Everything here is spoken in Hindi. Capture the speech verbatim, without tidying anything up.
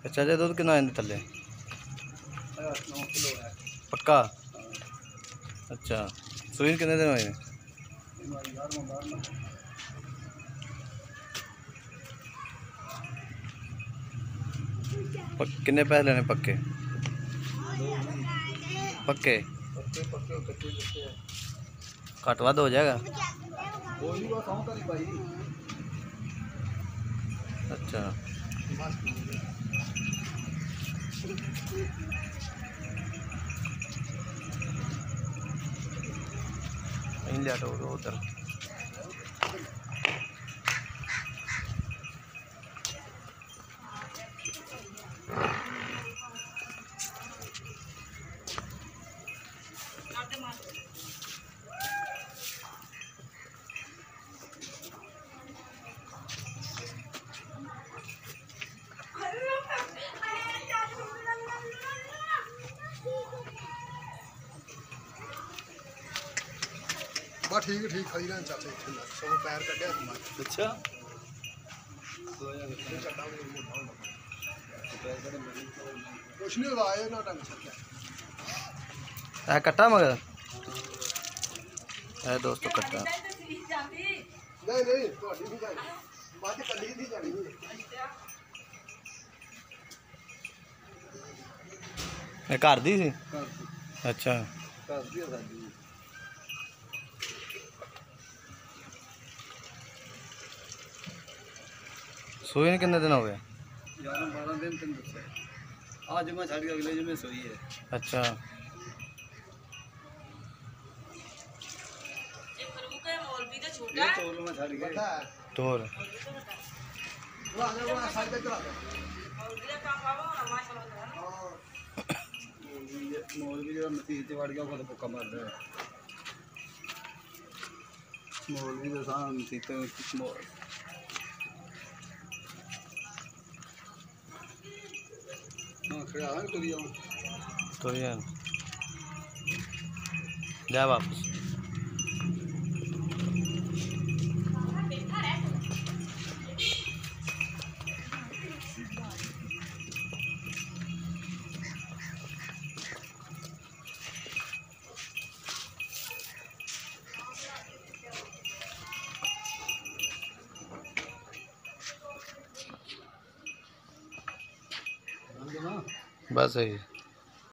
अच्छा जी दूध कितना आंदे थले पक्का। अच्छा सूई कितने दिन हुए? कितने पैसे लेने पक्के? पक्के घट वध हो जाएगा। अच्छा लिया तो उधर बस ठीक ठीक खड़ी रहन चाचे सब पैर कड्या तुम। अच्छा कुछ नहीं लाए ना ढंग से है कट्टा मगर है दोस्तों कट्टा नहीं नहीं ਤੁਹਾਡੀ ਨਹੀਂ ਜਾਣੀ ਬਾਅਦ ਕੱਲੀ ਦੀ ਜਾਣੀ ਇਹ ਘਰ ਦੀ ਸੀ। ਅੱਛਾ ਘਰ ਦੀ ਸਾਡੀ सोई ने कितने दिन हो गए? ग्यारह बारह दिन तुम दस आज मैं छड़ के अगले दिन में सोई है। अच्छा ये तोर में छड़ के तोर वो आने वो साइड पे करा दे मोर भी जो मसीह ते वड़ गया वो तो भुक्का मार दे मोर भी तो सान मसीह ते मोर हां खड़ा है तो दिया तो यार जा वापस। बस है।